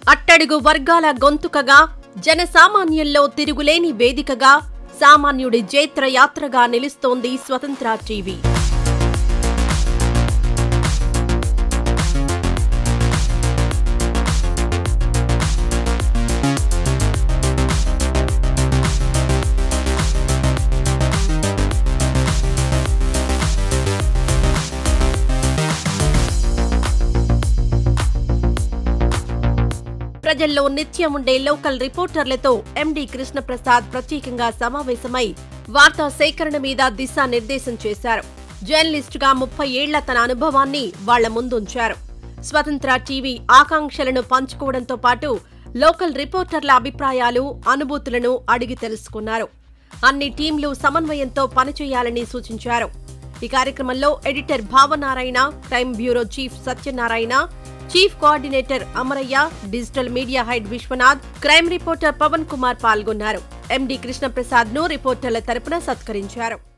అట్టడుగు వర్గాల గొంతుకగా, జనసామాన్యంలో తిరుగులేని వేదికగా, సామాన్యుడి జైత్రయాత్రగా నిలుస్తోంది స్వతంత్ర టీవీ. ప్రజల్లో నిత్యం ఉండే లోకల్ రిపోర్టర్లతో ఎండీ కృష్ణప్రసాద్ ప్రత్యేకంగా సమావేశమై వార్తా సేకరణ మీద దిశానిర్దేశం చేశారు. జర్నలిస్టుగా 30 ఏళ్ల తన అనుభవాన్ని వాళ్ల ముందుంచారు. స్వతంత్ర టీవీ ఆకాంక్షలను పంచుకోవడంతో పాటు లోకల్ రిపోర్టర్ల అభిప్రాయాలు, అనుభూతులను అడిగి తెలుసుకున్నారు. అన్ని టీంలు సమన్వయంతో పనిచేయాలని సూచించారు. ఈ కార్యక్రమంలో editor Bhavanarayana, crime bureau chief Satyanarayana, chief coordinator Amarayya, digital media head Vishwanath, crime reporter Pavan Kumar పాల్గొన్నారు. ఎండీ కృష్ణప్రసాద్ ను రిపోర్టర్ల తరపున సత్కరించారు.